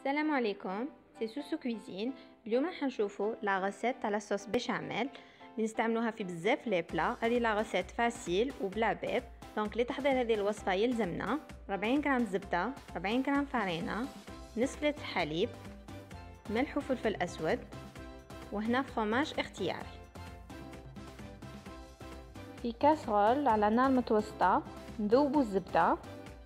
السلام عليكم، سي سوسو كويزين. اليوم راح نشوفوا لا غوسيت تاع لاصوص بيشاميل اللي نستعملوها في بزاف لي بلا. هذه لا غوسيت فاسيل وبلا بيض. دونك لتحضير هذه الوصفه يلزمنا 40 غرام زبده، 40 غرام فرينه، نصف لتر حليب، ملح وفلفل اسود، وهنا فرomاج اختياري. في كاسرول على نار متوسطه نذوبوا الزبده.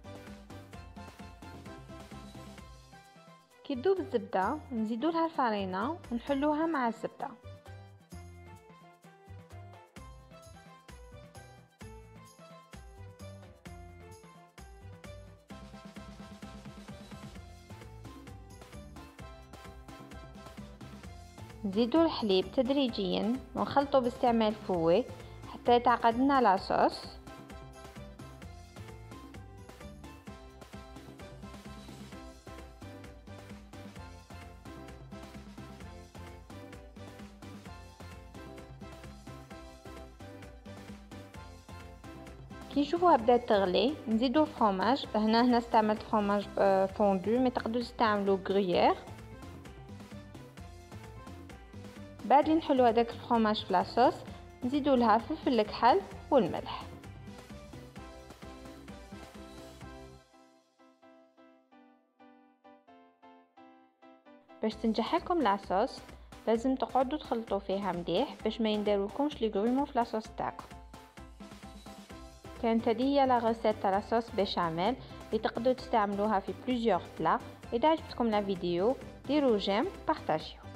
كي تذوب الزبده نزيدوا لها الفرينه ونحلوها مع الزبده. نزيدوا الحليب تدريجيا ونخلطه باستعمال فوي حتى يتعقد لنا لاصوص. كي نشوفوها بدات تغلي نزيدو الفرomاج. هنا استعملت فرomاج فوندو، مي تقدروا تستعملوا غريير. بعد نحلو هذاك الفرomاج في لاصوص نزيدو لها الفلفل الكحل والملح. باش تنجح لكم لاصوص لازم تقعدوا تخلطوا فيها مليح باش ما ينديرولكمش لي غرومو في لاصوص تاعكم. كانت هذه هي لا غوسيت تاع لاصوص بيشاميل اللي تقدروا تستعملوها في بليزيور بلا. اذا عجبتكم لا فيديو ديروا جيم، بارطاجيو.